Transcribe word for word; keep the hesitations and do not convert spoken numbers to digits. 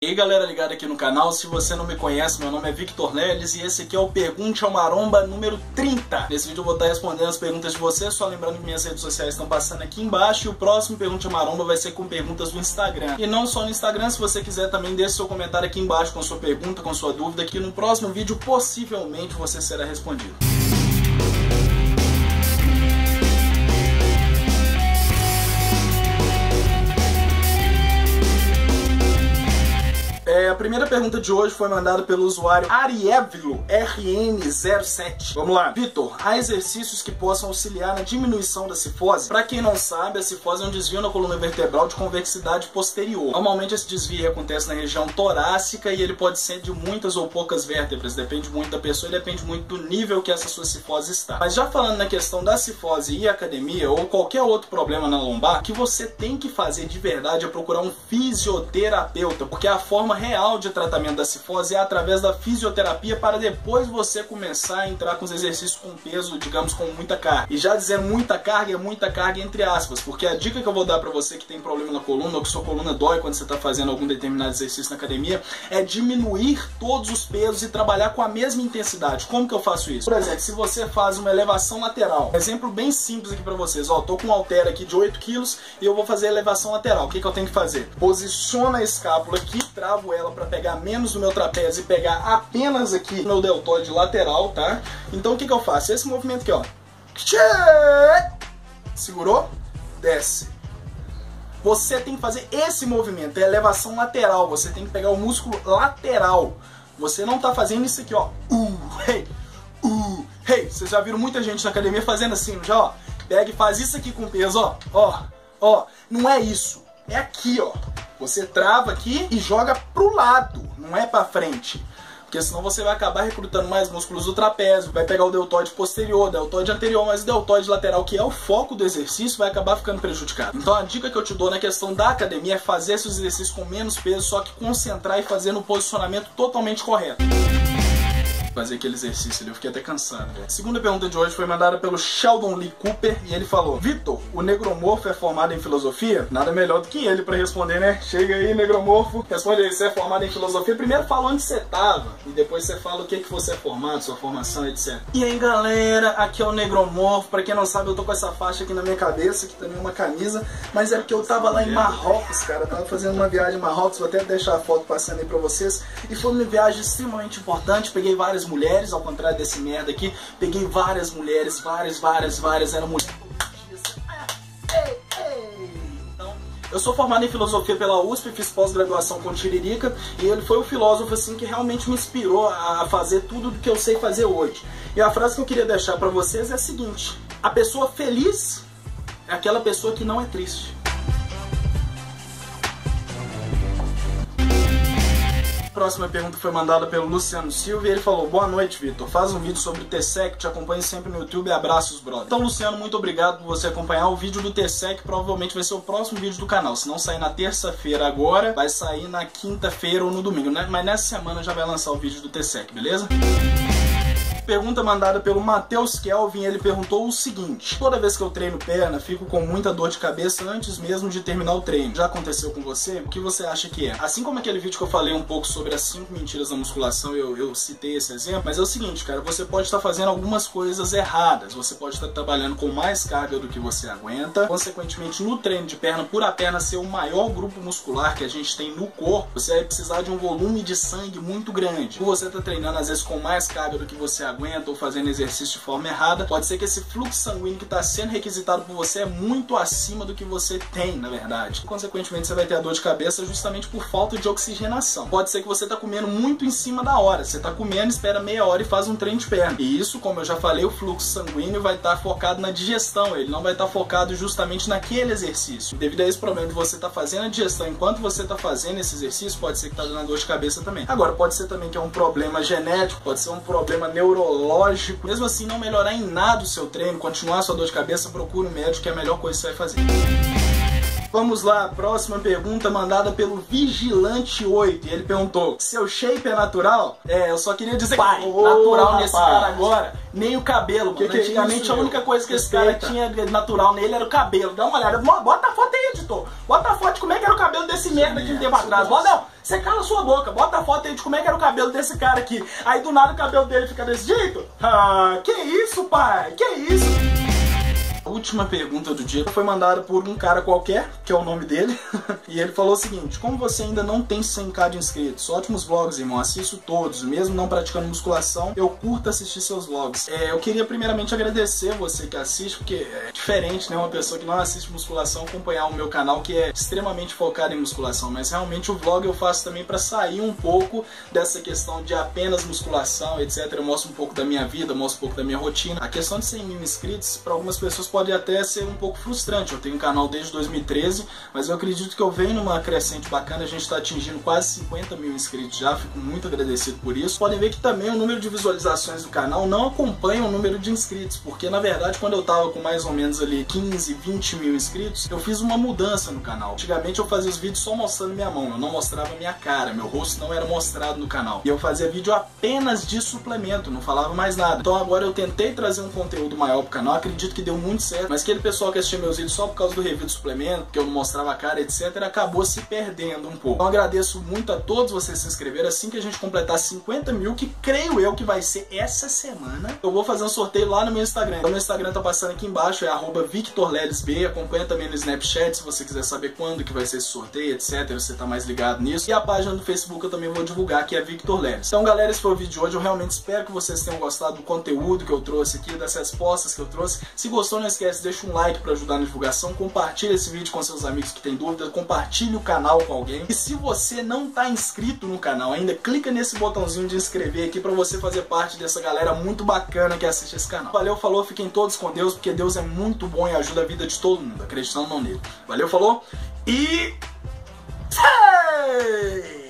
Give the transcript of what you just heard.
E aí galera ligada aqui no canal, se você não me conhece, meu nome é Victor Leles e esse aqui é o Pergunte ao Maromba número trinta. Nesse vídeo eu vou estar respondendo as perguntas de vocês, só lembrando que minhas redes sociais estão passando aqui embaixo e o próximo Pergunte ao Maromba vai ser com perguntas do Instagram. E não só no Instagram, se você quiser também deixe seu comentário aqui embaixo com sua pergunta, com sua dúvida, que no próximo vídeo possivelmente você será respondido. É, a primeira pergunta de hoje foi mandada pelo usuário Arievlo R N zero sete. Vamos lá. Vitor, há exercícios que possam auxiliar na diminuição da cifose? Para quem não sabe, a cifose é um desvio na coluna vertebral de convexidade posterior. Normalmente esse desvio acontece na região torácica e ele pode ser de muitas ou poucas vértebras. Depende muito da pessoa e depende muito do nível que essa sua cifose está. Mas já falando na questão da cifose e academia ou qualquer outro problema na lombar, o que você tem que fazer de verdade é procurar um fisioterapeuta, porque a forma real de tratamento da cifose é através da fisioterapia para depois você começar a entrar com os exercícios com peso, digamos, com muita carga. E já dizendo muita carga é muita carga entre aspas, porque a dica que eu vou dar para você que tem problema na coluna ou que sua coluna dói quando você está fazendo algum determinado exercício na academia é diminuir todos os pesos e trabalhar com a mesma intensidade. Como que eu faço isso? Por exemplo, se você faz uma elevação lateral, exemplo bem simples aqui para vocês, ó, tô com um halter aqui de oito quilos e eu vou fazer a elevação lateral. O que que eu tenho que fazer? Posiciona a escápula aqui, travo ela para pegar menos no meu trapézio e pegar apenas aqui no meu deltoide lateral, tá? Então o que que eu faço? Esse movimento aqui, ó. Segurou? Desce. Você tem que fazer esse movimento, é elevação lateral. Você tem que pegar o músculo lateral. Você não tá fazendo isso aqui, ó. Uh, hey, uh, hey. Vocês já viram muita gente na academia fazendo assim, já, ó. Pega e faz isso aqui com peso, ó. Ó, ó. Não é isso. É aqui, ó. Você trava aqui e joga pro lado, não é pra frente. Porque senão você vai acabar recrutando mais músculos do trapézio, vai pegar o deltoide posterior, deltoide anterior, mas o deltoide lateral, que é o foco do exercício, vai acabar ficando prejudicado. Então a dica que eu te dou na questão da academia é fazer esses exercícios com menos peso, só que concentrar e fazer no posicionamento totalmente correto. Fazer aquele exercício ali, eu fiquei até cansado, velho. A segunda pergunta de hoje foi mandada pelo Sheldon Lee Cooper e ele falou: Vitor, o negromorfo é formado em filosofia? Nada melhor do que ele pra responder, né? Chega aí, negromorfo, responde aí, você é formado em filosofia? Primeiro fala onde você tava e depois você fala o que que você é formado, sua formação, etcétera. E aí galera, aqui é o negromorfo. Pra quem não sabe, eu tô com essa faixa aqui na minha cabeça, que também é uma camisa, mas é porque eu tava lá em Marrocos, cara. Eu tava fazendo uma viagem em Marrocos, vou até deixar a foto passando aí pra vocês. E foi uma viagem extremamente importante, peguei várias mulheres, ao contrário desse merda aqui, peguei várias mulheres, várias, várias, várias, eram mulheres. Então, eu sou formado em filosofia pela U S P, fiz pós-graduação com Tiririca, e ele foi o filósofo assim que realmente me inspirou a fazer tudo o que eu sei fazer hoje. E a frase que eu queria deixar pra vocês é a seguinte: a pessoa feliz é aquela pessoa que não é triste. A próxima pergunta foi mandada pelo Luciano Silva e ele falou: boa noite, Vitor, faz um vídeo sobre o T SEC, te acompanho sempre no YouTube, abraços, brother. Então, Luciano, muito obrigado por você acompanhar o vídeo do T SEC, provavelmente vai ser o próximo vídeo do canal. Se não sair na terça-feira agora, vai sair na quinta-feira ou no domingo, né? Mas nessa semana já vai lançar o vídeo do T SEC, beleza? Pergunta mandada pelo Matheus Kelvin, ele perguntou o seguinte: toda vez que eu treino perna, fico com muita dor de cabeça antes mesmo de terminar o treino. Já aconteceu com você? O que você acha que é? Assim como aquele vídeo que eu falei um pouco sobre as cinco mentiras da musculação, eu, eu citei esse exemplo, mas é o seguinte, cara, você pode estar fazendo algumas coisas erradas, você pode estar trabalhando com mais carga do que você aguenta, consequentemente no treino de perna, por a perna ser o maior grupo muscular que a gente tem no corpo, você vai precisar de um volume de sangue muito grande. Por você estar treinando às vezes com mais carga do que você aguenta, aguenta ou fazendo exercício de forma errada, pode ser que esse fluxo sanguíneo que está sendo requisitado por você é muito acima do que você tem, na verdade. Consequentemente, você vai ter a dor de cabeça justamente por falta de oxigenação. Pode ser que você está comendo muito em cima da hora. Você está comendo, espera meia hora e faz um treino de perna. E isso, como eu já falei, o fluxo sanguíneo vai estar focado na digestão. Ele não vai estar focado justamente naquele exercício. Devido a esse problema de você estar fazendo a digestão enquanto você está fazendo esse exercício, pode ser que está dando dor de cabeça também. Agora, pode ser também que é um problema genético, pode ser um problema neurológico, lógico. Mesmo assim, não melhorar em nada o seu treino, continuar a sua dor de cabeça, procure um médico, que é a melhor coisa que você vai fazer. Vamos lá, próxima pergunta mandada pelo Vigilante oito. E ele perguntou: seu shape é natural? É, eu só queria dizer que pai, oh, natural rapaz. Nesse cara agora, nem o cabelo. Que que antigamente é isso, a única meu? coisa que Respeita. esse cara tinha natural nele era o cabelo. Dá uma olhada, bota a foto aí, editor. Bota a foto de como é que era o cabelo desse merda aqui um tempo atrás. Bota, não, você cala sua boca, bota a foto aí de como é que era o cabelo desse cara aqui. Aí do nada o cabelo dele fica desse jeito? Ah, que isso, pai? Que isso? A última pergunta do dia foi mandada por um cara qualquer, que é o nome dele, e ele falou o seguinte: como você ainda não tem cem k de inscritos? Ótimos vlogs, irmão, assisto todos, mesmo não praticando musculação, eu curto assistir seus vlogs. É, eu queria primeiramente agradecer você que assiste, porque é diferente, né, uma pessoa que não assiste musculação acompanhar o meu canal, que é extremamente focado em musculação, mas realmente o vlog eu faço também para sair um pouco dessa questão de apenas musculação, etcétera. Eu mostro um pouco da minha vida, mostro um pouco da minha rotina. A questão de cem mil inscritos, para algumas pessoas pode até ser um pouco frustrante. Eu tenho um canal desde dois mil e treze, mas eu acredito que eu venho numa crescente bacana. A gente está atingindo quase cinquenta mil inscritos já, fico muito agradecido por isso. Podem ver que também o número de visualizações do canal não acompanha o número de inscritos, porque na verdade quando eu tava com mais ou menos ali quinze, vinte mil inscritos, eu fiz uma mudança no canal. Antigamente eu fazia os vídeos só mostrando minha mão, eu não mostrava minha cara, meu rosto não era mostrado no canal. E eu fazia vídeo apenas de suplemento, não falava mais nada. Então agora eu tentei trazer um conteúdo maior pro canal, acredito que deu muito certo, mas aquele pessoal que assistia meus vídeos só por causa do review do suplemento, que eu não mostrava a cara, etcétera, acabou se perdendo um pouco. Então agradeço muito a todos vocês que se inscreveram. Assim que a gente completar cinquenta mil, que creio eu que vai ser essa semana, eu vou fazer um sorteio lá no meu Instagram. Então, meu Instagram tá passando aqui embaixo, é arroba victorlelesb. Acompanha também no Snapchat se você quiser saber quando que vai ser esse sorteio, etcétera. Você tá mais ligado nisso. E a página do Facebook eu também vou divulgar, que é Victor Leles. Então galera, esse foi o vídeo de hoje. Eu realmente espero que vocês tenham gostado do conteúdo que eu trouxe aqui, das respostas que eu trouxe. Se gostou, não esquece, deixa um like para ajudar na divulgação, compartilha esse vídeo com seus amigos que têm dúvidas, compartilhe o canal com alguém. E se você não está inscrito no canal ainda, clica nesse botãozinho de inscrever aqui para você fazer parte dessa galera muito bacana que assiste esse canal. Valeu, falou, fiquem todos com Deus, porque Deus é muito bom e ajuda a vida de todo mundo, acreditando ou não nele. Valeu, falou e... Hey!